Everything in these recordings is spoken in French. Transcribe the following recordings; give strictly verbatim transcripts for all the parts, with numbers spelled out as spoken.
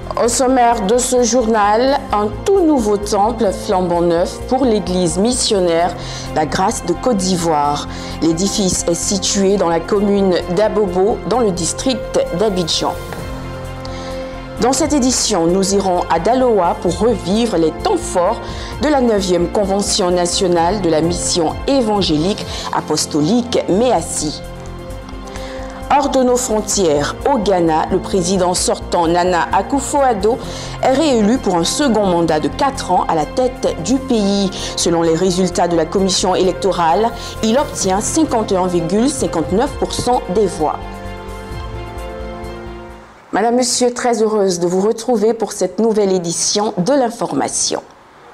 Au sommaire de ce journal, un tout nouveau temple flambant neuf pour l'église missionnaire La Grâce de Côte d'Ivoire. L'édifice est situé dans la commune d'Abobo, dans le district d'Abidjan. Dans cette édition, nous irons à Daloa pour revivre les temps forts de la neuvième Convention nationale de la mission évangélique apostolique MEACI. Hors de nos frontières, au Ghana, le président sortant Nana Akufo-Addo est réélu pour un second mandat de quatre ans à la tête du pays. Selon les résultats de la commission électorale, il obtient cinquante et un virgule cinquante-neuf pour cent des voix. Madame, Monsieur, très heureuse de vous retrouver pour cette nouvelle édition de l'information.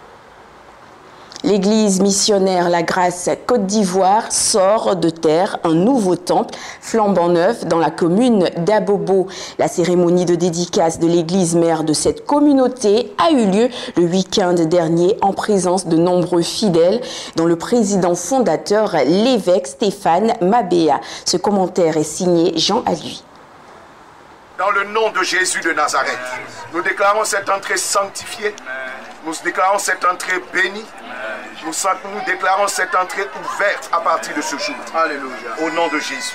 L'église missionnaire La Grâce Côte d'Ivoire sort de terre un nouveau temple flambant neuf dans la commune d'Abobo. La cérémonie de dédicace de l'église mère de cette communauté a eu lieu le week-end dernier en présence de nombreux fidèles, dont le président fondateur, l'évêque Stéphane Mabéa. Ce commentaire est signé Jean Alui. Dans le nom de Jésus de Nazareth, nous déclarons cette entrée sanctifiée, nous déclarons cette entrée bénie, nous, nous déclarons cette entrée ouverte à partir de ce jour. Alléluia. Au nom de Jésus.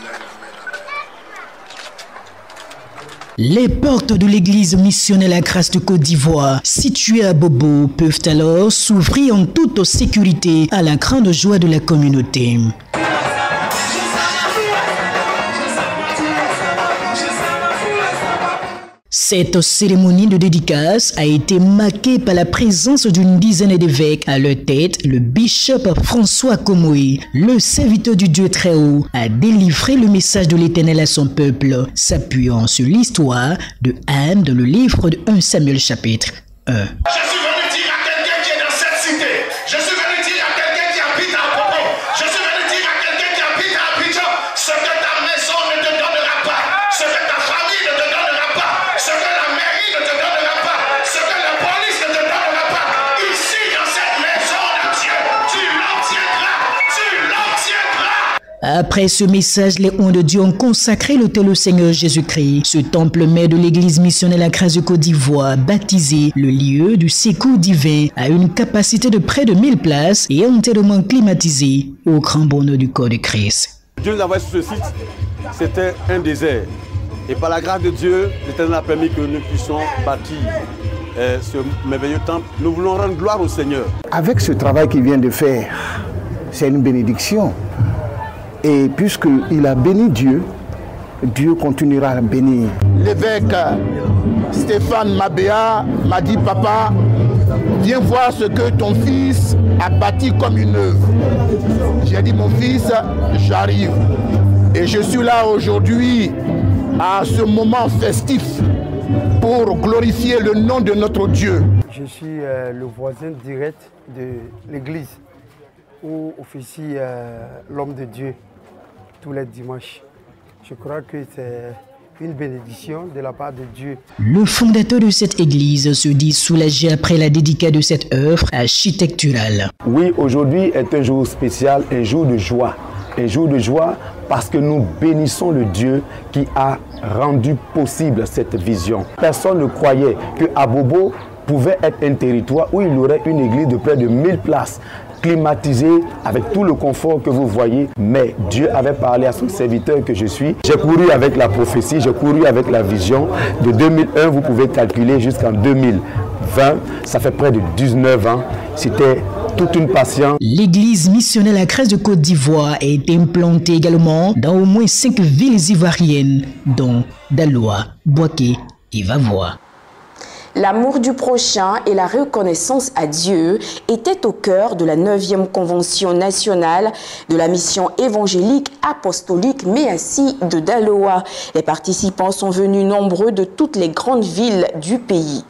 Les portes de l'église missionnaire La Grâce de Côte d'Ivoire, située à Bobo, peuvent alors s'ouvrir en toute sécurité à la grande joie de la communauté. Cette cérémonie de dédicace a été marquée par la présence d'une dizaine d'évêques. À leur tête, le bishop François Komoï, le serviteur du Dieu très haut, a délivré le message de l'Éternel à son peuple, s'appuyant sur l'histoire de Anne dans le livre de premier Samuel chapitre un. Après ce message, les hommes de Dieu ont consacré l'autel au Seigneur Jésus-Christ. Ce temple mère de l'église missionnaire La Grâce de Côte d'Ivoire, baptisé le lieu du secours divin, a une capacité de près de mille places et entièrement climatisé au grand bonheur du corps de Christ. Dieu nous a envoyé sur ce site, c'était un désert. Et par la grâce de Dieu, l'Éternel a permis que nous puissions bâtir euh, ce merveilleux temple. Nous voulons rendre gloire au Seigneur. Avec ce travail qu'il vient de faire, c'est une bénédiction. Et puisqu'il a béni Dieu, Dieu continuera à bénir. L'évêque Stéphane Mabéa m'a dit, papa, viens voir ce que ton fils a bâti comme une œuvre. J'ai dit, mon fils, j'arrive. Et je suis là aujourd'hui à ce moment festif pour glorifier le nom de notre Dieu. Je suis euh, le voisin direct de l'église où officie euh, l'homme de Dieu tous les dimanches. Je crois que c'est une bénédiction de la part de Dieu. Le fondateur de cette église se dit soulagé après la dédicace de cette œuvre architecturale. Oui, aujourd'hui est un jour spécial, un jour de joie. Un jour de joie parce que nous bénissons le Dieu qui a rendu possible cette vision. Personne ne croyait que Abobo pouvait être un territoire où il y aurait une église de près de mille places, climatisée avec tout le confort que vous voyez. Mais Dieu avait parlé à son serviteur que je suis. J'ai couru avec la prophétie, j'ai couru avec la vision. De deux mille un, vous pouvez calculer jusqu'en deux mille vingt, ça fait près de dix-neuf ans. C'était toute une patience. L'église missionnaire La Grâce de Côte d'Ivoire est implantée également dans au moins cinq villes ivoiriennes, dont Daloa, Boaké et Vavois. L'amour du prochain et la reconnaissance à Dieu étaient au cœur de la neuvième Convention nationale de la mission évangélique apostolique MEACI de Daloa. Les participants sont venus nombreux de toutes les grandes villes du pays.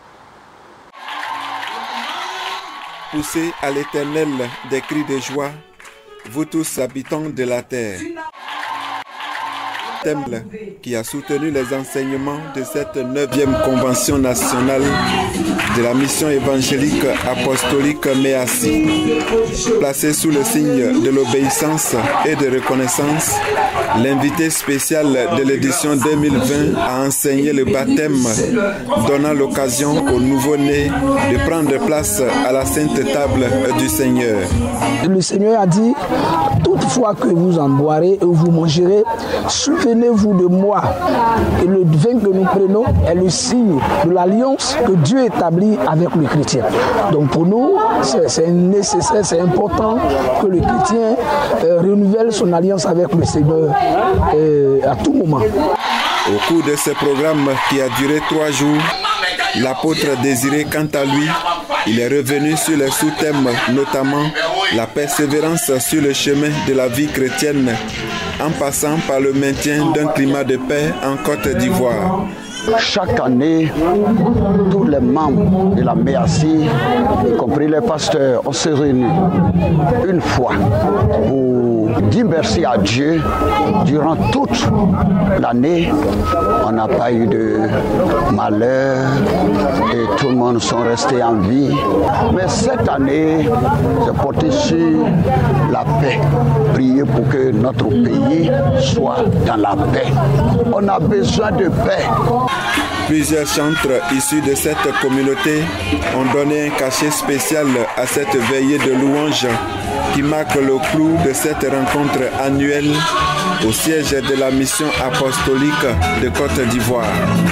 Poussez à l'Éternel des cris de joie, vous tous habitants de la terre. thème qui a soutenu les enseignements de cette neuvième convention nationale de la mission évangélique apostolique Méassi. Placé sous le signe de l'obéissance et de reconnaissance, l'invité spécial de l'édition deux mille vingt a enseigné le baptême, donnant l'occasion aux nouveau-nés de prendre place à la sainte table du Seigneur. Le Seigneur a dit, toutefois que vous en boirez et vous mangerez, souvenez-vous de moi. Et le vin que nous prenons est le signe de l'alliance que Dieu établit avec le chrétien. Donc pour nous, c'est nécessaire, c'est important que le chrétien euh, renouvelle son alliance avec le Seigneur euh, à tout moment. Au cours de ce programme qui a duré trois jours, l'apôtre Désiré, quant à lui, il est revenu sur les sous-thèmes, notamment la persévérance sur le chemin de la vie chrétienne, en passant par le maintien d'un climat de paix en Côte d'Ivoire. Chaque année, tous les membres de la Méassi, y compris les pasteurs, on se réunit une fois pour dire merci à Dieu. Durant toute l'année, on n'a pas eu de malheur et tout le monde sont restés en vie. Mais cette année, c'est porté sur la paix. Prier pour que notre pays soit dans la paix. On a besoin de paix. Plusieurs chantres issus de cette communauté ont donné un cachet spécial à cette veillée de louanges qui marque le clou de cette rencontre annuelle au siège de la mission apostolique de Côte d'Ivoire.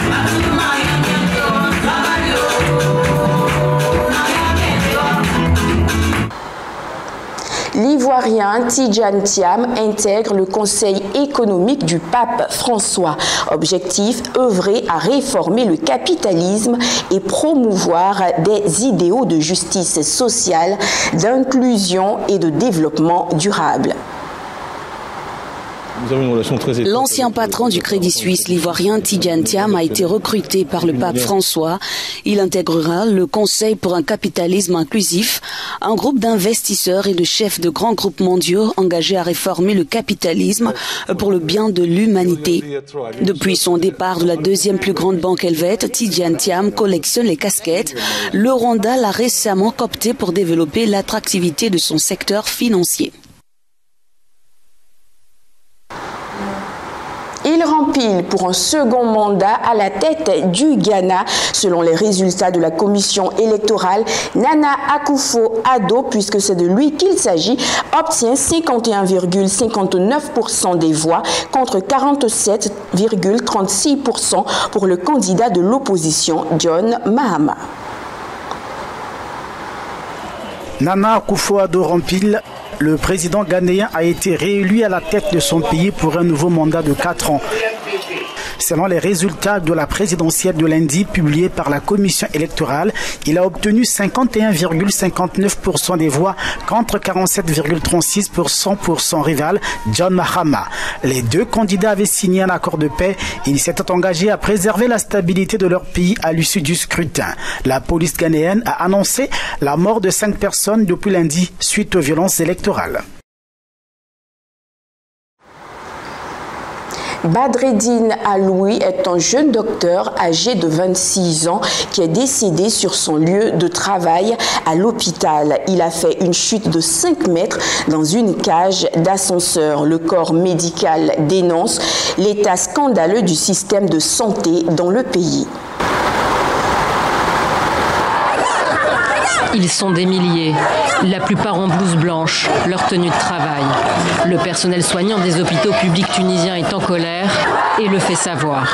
L'Ivoirien Tidjane Thiam intègre le Conseil économique du pape François. Objectif, œuvrer à réformer le capitalisme et promouvoir des idéaux de justice sociale, d'inclusion et de développement durable. L'ancien patron du Crédit Suisse, l'Ivoirien Tidjane Thiam, a été recruté par le pape François. Il intégrera le Conseil pour un capitalisme inclusif, un groupe d'investisseurs et de chefs de grands groupes mondiaux engagés à réformer le capitalisme pour le bien de l'humanité. Depuis son départ de la deuxième plus grande banque helvète, Tidjane Thiam collectionne les casquettes. Le Rwanda l'a récemment coopté pour développer l'attractivité de son secteur financier. Il rempile pour un second mandat à la tête du Ghana. Selon les résultats de la commission électorale, Nana Akufo-Addo, puisque c'est de lui qu'il s'agit, obtient cinquante et un virgule cinquante-neuf pour cent des voix contre quarante-sept virgule trente-six pour cent pour le candidat de l'opposition, John Mahama. Nana Akufo-Addo rempile. Le président ghanéen a été réélu à la tête de son pays pour un nouveau mandat de quatre ans. Selon les résultats de la présidentielle de lundi publiés par la commission électorale, il a obtenu cinquante et un virgule cinquante-neuf pour cent des voix contre quarante-sept virgule trente-six pour cent pour son rival John Mahama. Les deux candidats avaient signé un accord de paix et ils s'étaient engagés à préserver la stabilité de leur pays à l'issue du scrutin. La police ghanéenne a annoncé la mort de cinq personnes depuis lundi suite aux violences électorales. Badreddine Aloui est un jeune docteur âgé de vingt-six ans qui est décédé sur son lieu de travail à l'hôpital. Il a fait une chute de cinq mètres dans une cage d'ascenseur. Le corps médical dénonce l'état scandaleux du système de santé dans le pays. Ils sont des milliers, la plupart en blouse blanche, leur tenue de travail. Le personnel soignant des hôpitaux publics tunisiens est en colère et le fait savoir.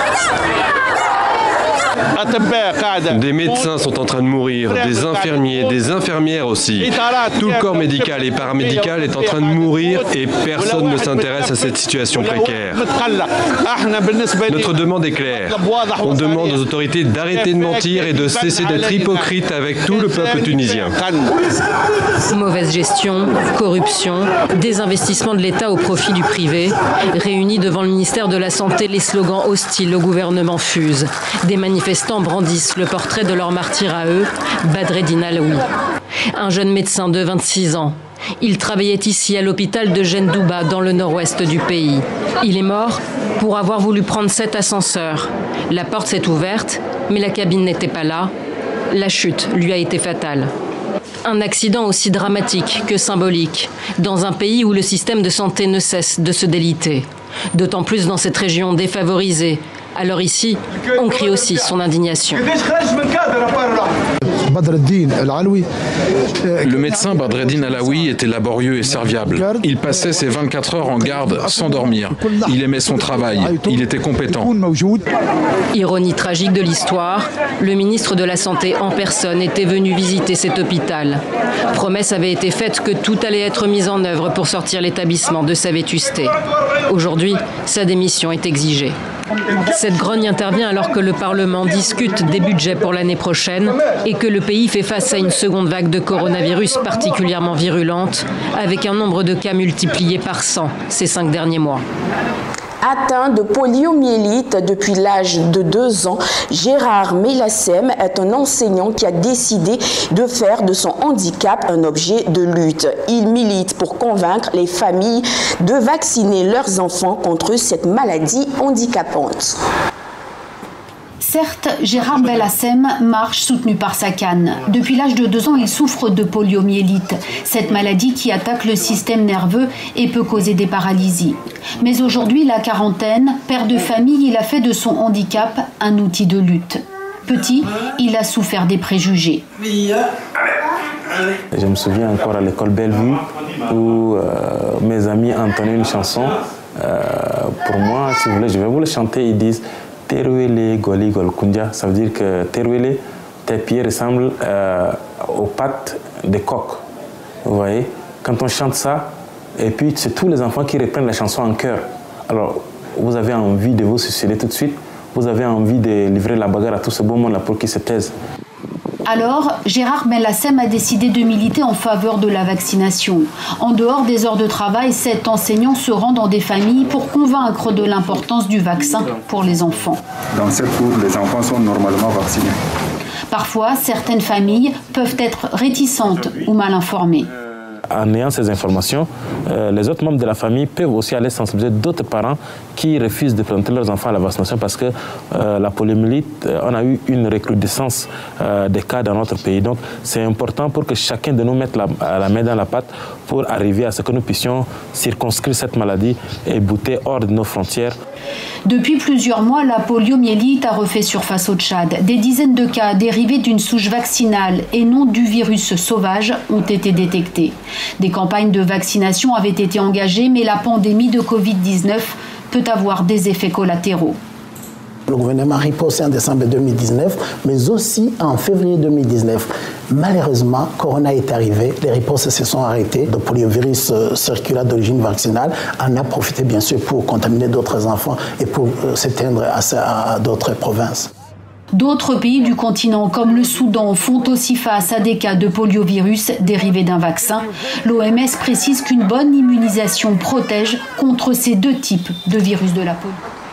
Des médecins sont en train de mourir, des infirmiers, des infirmières aussi. Tout le corps médical et paramédical est en train de mourir et personne ne s'intéresse à cette situation précaire. Notre demande est claire. On demande aux autorités d'arrêter de mentir et de cesser d'être hypocrites avec tout le peuple tunisien. Mauvaise gestion, corruption, désinvestissement de l'État au profit du privé. Réunis devant le ministère de la Santé, les slogans hostiles au gouvernement fusent. Des manifestants brandissent le portrait de leur martyr à eux, Badreddine Aloui. Un jeune médecin de vingt-six ans. Il travaillait ici à l'hôpital de Gendouba, dans le nord-ouest du pays. Il est mort pour avoir voulu prendre cet ascenseur. La porte s'est ouverte, mais la cabine n'était pas là. La chute lui a été fatale. Un accident aussi dramatique que symbolique, dans un pays où le système de santé ne cesse de se déliter. D'autant plus dans cette région défavorisée. Alors ici, on crie aussi son indignation. Le médecin Badreddine Alaoui était laborieux et serviable. Il passait ses vingt-quatre heures en garde sans dormir. Il aimait son travail. Il était compétent. Ironie tragique de l'histoire, le ministre de la Santé en personne était venu visiter cet hôpital. Promesse avait été faite que tout allait être mis en œuvre pour sortir l'établissement de sa vétusté. Aujourd'hui, sa démission est exigée. Cette grogne intervient alors que le Parlement discute des budgets pour l'année prochaine et que le pays fait face à une seconde vague de coronavirus particulièrement virulente, avec un nombre de cas multiplié par cent ces cinq derniers mois. Atteint de poliomyélite depuis l'âge de deux ans, Gérard Melassem est un enseignant qui a décidé de faire de son handicap un objet de lutte. Il milite pour convaincre les familles de vacciner leurs enfants contre cette maladie handicapante. Certes, Gérard Melassem marche soutenu par sa canne. Depuis l'âge de deux ans, il souffre de poliomyélite, cette maladie qui attaque le système nerveux et peut causer des paralysies. Mais aujourd'hui, la quarantaine, père de famille, il a fait de son handicap un outil de lutte. Petit, il a souffert des préjugés. Je me souviens encore à l'école Bellevue où euh, mes amis entonnaient une chanson. Euh, pour moi, si vous voulez, je vais vous le chanter. Ils disent Teruele Goli Golkundia. Ça veut dire que Teruele, tes pieds ressemblent euh, aux pattes des coqs. Vous voyez, quand on chante ça, et puis c'est tous les enfants qui reprennent la chanson en chœur. Alors, vous avez envie de vous suicider tout de suite. Vous avez envie de livrer la bagarre à tout ce beau monde-là pour qu'ils se taisent. Alors, Gérard Melassem a décidé de militer en faveur de la vaccination. En dehors des heures de travail, cet enseignant se rend dans des familles pour convaincre de l'importance du vaccin pour les enfants. Dans cette cour, les enfants sont normalement vaccinés. Parfois, certaines familles peuvent être réticentes ou mal informées. En ayant ces informations, euh, les autres membres de la famille peuvent aussi aller sensibiliser d'autres parents qui refusent de présenter leurs enfants à la vaccination parce que euh, la poliomyélite, euh, on a eu une recrudescence euh, des cas dans notre pays. Donc c'est important pour que chacun de nous mette la, la main dans la pâte pour arriver à ce que nous puissions circonscrire cette maladie et bouter hors de nos frontières. Depuis plusieurs mois, la poliomyélite a refait surface au Tchad. Des dizaines de cas dérivés d'une souche vaccinale et non du virus sauvage ont été détectés. Des campagnes de vaccination avaient été engagées, mais la pandémie de Covid dix-neuf peut avoir des effets collatéraux. Le gouvernement a riposté en décembre deux mille dix-neuf, mais aussi en février deux mille dix-neuf. Malheureusement, Corona est arrivé, les ripostes se sont arrêtées. Le poliovirus circulaire d'origine vaccinale en a profité bien sûr pour contaminer d'autres enfants et pour s'éteindre à, à d'autres provinces. D'autres pays du continent, comme le Soudan, font aussi face à des cas de poliovirus dérivés d'un vaccin. L'O M S précise qu'une bonne immunisation protège contre ces deux types de virus de la polio.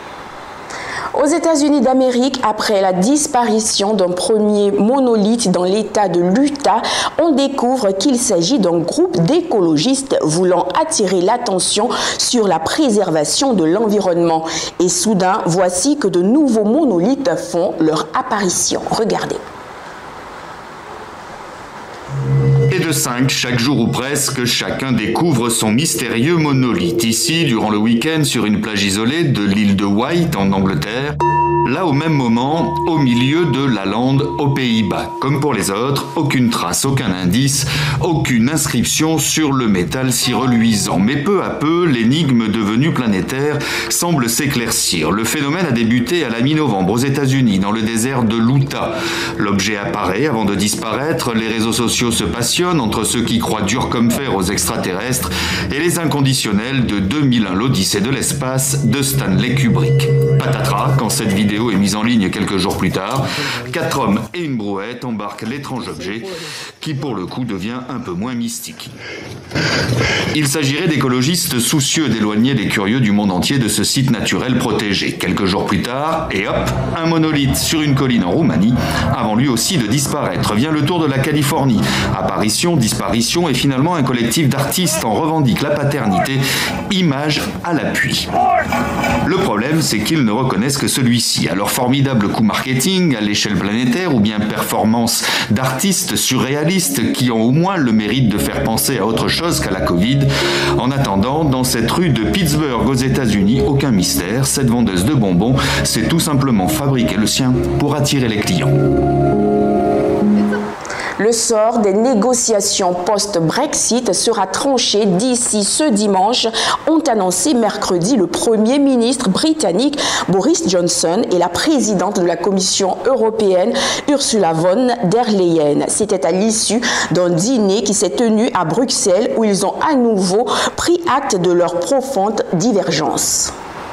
Aux États-Unis d'Amérique, après la disparition d'un premier monolithe dans l'État de l'Utah, on découvre qu'il s'agit d'un groupe d'écologistes voulant attirer l'attention sur la préservation de l'environnement. Et soudain, voici que de nouveaux monolithes font leur apparition. Regardez. Et de cinq, chaque jour ou presque, chacun découvre son mystérieux monolithe. Ici, durant le week-end, sur une plage isolée de l'île de Wight, en Angleterre. Là, au même moment, au milieu de la lande, aux Pays-Bas. Comme pour les autres, aucune trace, aucun indice, aucune inscription sur le métal si reluisant. Mais peu à peu, l'énigme devenue planétaire semble s'éclaircir. Le phénomène a débuté à la mi-novembre aux États-Unis, dans le désert de l'Utah. L'objet apparaît avant de disparaître. Les réseaux sociaux se passionnent entre ceux qui croient dur comme fer aux extraterrestres et les inconditionnels de deux mille un, l'Odyssée de l'espace de Stanley Kubrick. Patatras, quand cette vidéo vidéo est mise en ligne quelques jours plus tard. Quatre hommes et une brouette embarquent l'étrange objet qui, pour le coup, devient un peu moins mystique. Il s'agirait d'écologistes soucieux d'éloigner les curieux du monde entier de ce site naturel protégé. Quelques jours plus tard, et hop, un monolithe sur une colline en Roumanie, avant lui aussi de disparaître. Vient le tour de la Californie. Apparition, disparition et finalement un collectif d'artistes en revendique la paternité, image à l'appui. Le problème, c'est qu'ils ne reconnaissent que celui-ci. À leur formidable coup marketing à l'échelle planétaire ou bien performance d'artistes surréalistes qui ont au moins le mérite de faire penser à autre chose qu'à la Covid. En attendant, dans cette rue de Pittsburgh aux États-Unis, aucun mystère, cette vendeuse de bonbons s'est tout simplement fabriqué le sien pour attirer les clients. Le sort des négociations post-Brexit sera tranché d'ici ce dimanche, ont annoncé mercredi le Premier ministre britannique Boris Johnson et la présidente de la Commission européenne Ursula von der Leyen. C'était à l'issue d'un dîner qui s'est tenu à Bruxelles où ils ont à nouveau pris acte de leur profonde divergence.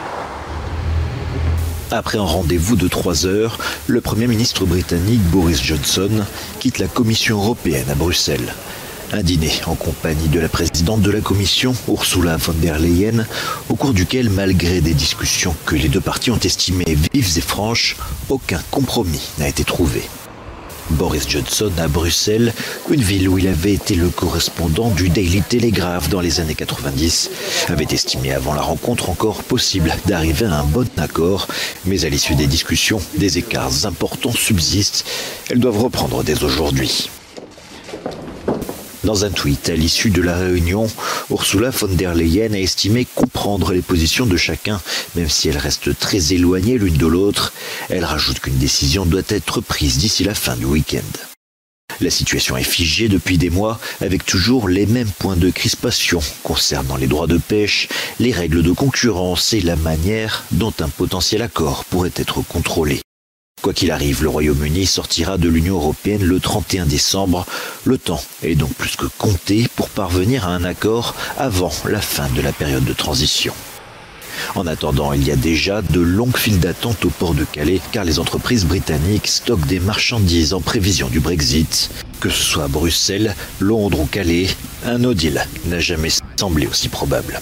Après un rendez-vous de trois heures, le Premier ministre britannique Boris Johnson quitte la Commission européenne à Bruxelles. Un dîner en compagnie de la présidente de la Commission, Ursula von der Leyen, au cours duquel, malgré des discussions que les deux parties ont estimées vives et franches, aucun compromis n'a été trouvé. Boris Johnson à Bruxelles, une ville où il avait été le correspondant du Daily Telegraph dans les années quatre-vingt-dix, avait estimé avant la rencontre encore possible d'arriver à un bon accord, mais à l'issue des discussions, des écarts importants subsistent. Elles doivent reprendre dès aujourd'hui. Dans un tweet à l'issue de la réunion, Ursula von der Leyen a estimé comprendre les positions de chacun, même si elles restent très éloignées l'une de l'autre. Elle rajoute qu'une décision doit être prise d'ici la fin du week-end. La situation est figée depuis des mois, avec toujours les mêmes points de crispation concernant les droits de pêche, les règles de concurrence et la manière dont un potentiel accord pourrait être contrôlé. Quoi qu'il arrive, le Royaume-Uni sortira de l'Union européenne le trente et un décembre. Le temps est donc plus que compté pour parvenir à un accord avant la fin de la période de transition. En attendant, il y a déjà de longues files d'attente au port de Calais car les entreprises britanniques stockent des marchandises en prévision du Brexit. Que ce soit à Bruxelles, Londres ou Calais, un no deal n'a jamais semblé aussi probable.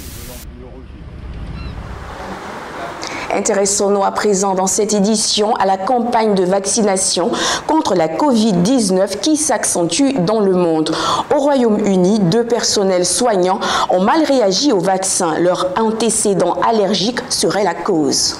Intéressons-nous à présent dans cette édition à la campagne de vaccination contre la covid dix-neuf qui s'accentue dans le monde. Au Royaume-Uni, deux personnels soignants ont mal réagi au vaccin. Leur antécédent allergique serait la cause.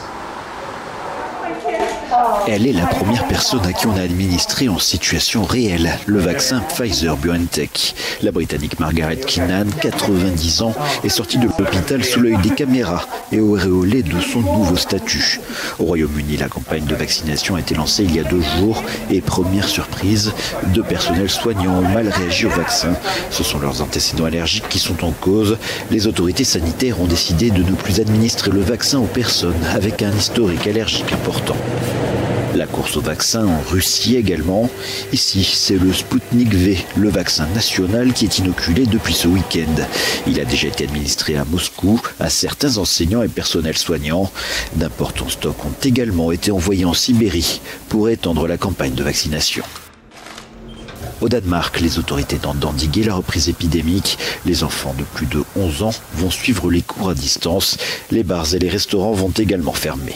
Elle est la première personne à qui on a administré en situation réelle le vaccin Pfizer-BioNTech. La Britannique Margaret Keenan, quatre-vingt-dix ans, est sortie de l'hôpital sous l'œil des caméras et auréolée de son nouveau statut. Au Royaume-Uni, la campagne de vaccination a été lancée il y a deux jours et première surprise, deux personnels soignants ont mal réagi au vaccin. Ce sont leurs antécédents allergiques qui sont en cause. Les autorités sanitaires ont décidé de ne plus administrer le vaccin aux personnes avec un historique allergique important. La course au vaccin en Russie également. Ici, c'est le Sputnik V, le vaccin national qui est inoculé depuis ce week-end. Il a déjà été administré à Moscou, à certains enseignants et personnels soignants. D'importants stocks ont également été envoyés en Sibérie pour étendre la campagne de vaccination. Au Danemark, les autorités tentent d'endiguer la reprise épidémique. Les enfants de plus de onze ans vont suivre les cours à distance. Les bars et les restaurants vont également fermer.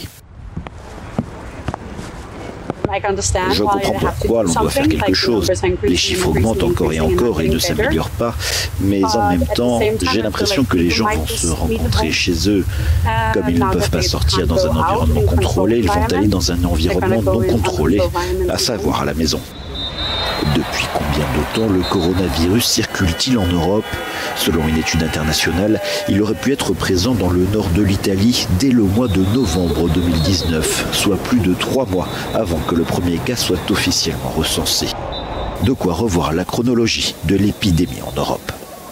Je comprends pourquoi l'on doit faire quelque chose. Les chiffres augmentent encore et encore et ne s'améliorent pas. Mais en même temps, j'ai l'impression que les gens vont se rencontrer chez eux. Comme ils ne peuvent pas sortir dans un environnement contrôlé, ils vont aller dans un environnement non contrôlé, à savoir à la maison. Depuis combien de temps le coronavirus circule-t-il en Europe? Selon une étude internationale, il aurait pu être présent dans le nord de l'Italie dès le mois de novembre deux mille dix-neuf, soit plus de trois mois avant que le premier cas soit officiellement recensé. De quoi revoir la chronologie de l'épidémie en Europe.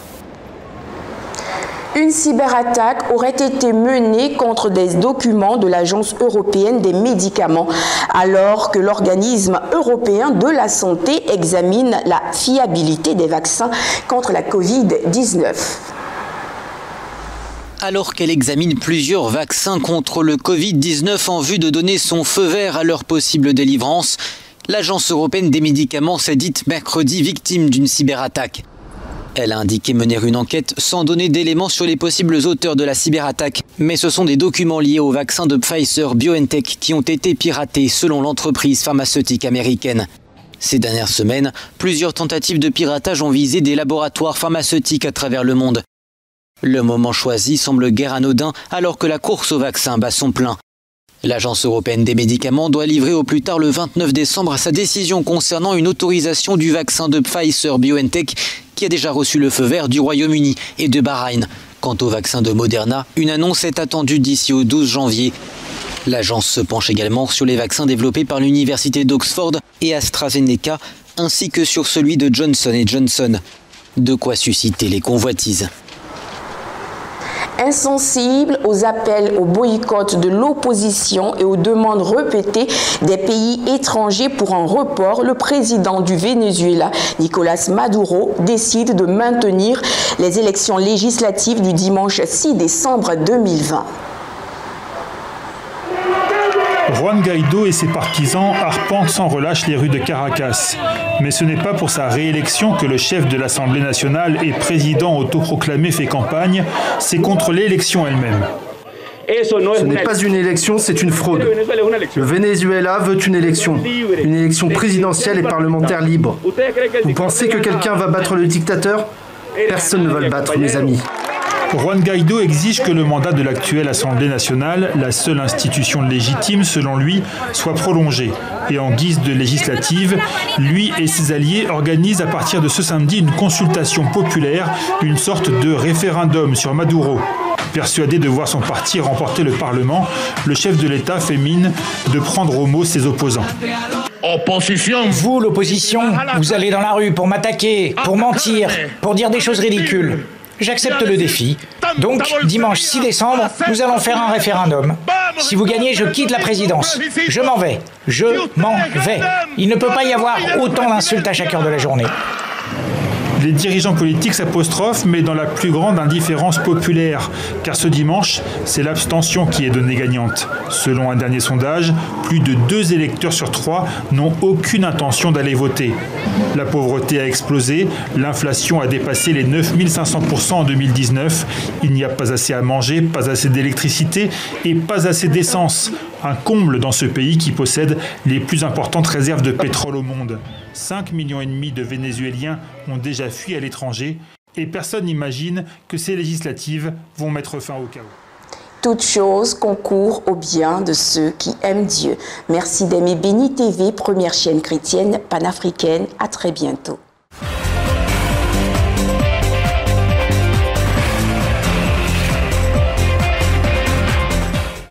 Une cyberattaque aurait été menée contre des documents de l'Agence européenne des médicaments, alors que l'organisme européen de la santé examine la fiabilité des vaccins contre la covid dix-neuf. alors qu'elle examine plusieurs vaccins contre le Covid dix-neuf en vue de donner son feu vert à leur possible délivrance. L'Agence européenne des médicaments s'est dite mercredi victime d'une cyberattaque. Elle a indiqué mener une enquête sans donner d'éléments sur les possibles auteurs de la cyberattaque. Mais ce sont des documents liés au vaccin de Pfizer-BioNTech qui ont été piratés selon l'entreprise pharmaceutique américaine. Ces dernières semaines, plusieurs tentatives de piratage ont visé des laboratoires pharmaceutiques à travers le monde. Le moment choisi semble guère anodin alors que la course au vaccin bat son plein. L'Agence européenne des médicaments doit livrer au plus tard le vingt-neuf décembre sa décision concernant une autorisation du vaccin de Pfizer-BioNTech qui a déjà reçu le feu vert du Royaume-Uni et de Bahreïn. Quant au vaccin de Moderna, une annonce est attendue d'ici au douze janvier. L'agence se penche également sur les vaccins développés par l'université d'Oxford et AstraZeneca, ainsi que sur celui de Johnson and Johnson. De quoi susciter les convoitises. Insensible aux appels au boycott de l'opposition et aux demandes répétées des pays étrangers pour un report, le président du Venezuela, Nicolás Maduro, décide de maintenir les élections législatives du dimanche six décembre deux mille vingt. Juan Guaidó et ses partisans arpentent sans relâche les rues de Caracas. Mais ce n'est pas pour sa réélection que le chef de l'Assemblée nationale et président autoproclamé fait campagne, c'est contre l'élection elle-même. Ce n'est pas une élection, c'est une fraude. Le Venezuela veut une élection, une élection présidentielle et parlementaire libre. Vous pensez que quelqu'un va battre le dictateur? Personne ne va le battre, mes amis. Juan Guaidó exige que le mandat de l'actuelle Assemblée nationale, la seule institution légitime selon lui, soit prolongé. Et en guise de législative, lui et ses alliés organisent à partir de ce samedi une consultation populaire, une sorte de référendum sur Maduro. Persuadé de voir son parti remporter le Parlement, le chef de l'État fait mine de prendre au mot ses opposants. Opposition. Vous, l'opposition, vous allez dans la rue pour m'attaquer, pour mentir, pour dire des choses ridicules. J'accepte le défi. Donc, dimanche six décembre, nous allons faire un référendum. Si vous gagnez, je quitte la présidence. Je m'en vais. Je m'en vais. Il ne peut pas y avoir autant d'insultes à chaque heure de la journée. Les dirigeants politiques s'apostrophent, mais dans la plus grande indifférence populaire, car ce dimanche, c'est l'abstention qui est donnée gagnante. Selon un dernier sondage, plus de deux électeurs sur trois n'ont aucune intention d'aller voter. La pauvreté a explosé, l'inflation a dépassé les neuf mille cinq cents pour cent en deux mille dix-neuf. Il n'y a pas assez à manger, pas assez d'électricité et pas assez d'essence. Un comble dans ce pays qui possède les plus importantes réserves de pétrole au monde. cinq millions et demi de Vénézuéliens ont déjà fui à l'étranger et personne n'imagine que ces législatives vont mettre fin au chaos. Toute chose concourt au bien de ceux qui aiment Dieu. Merci d'aimer Béni T V, première chaîne chrétienne panafricaine. À très bientôt.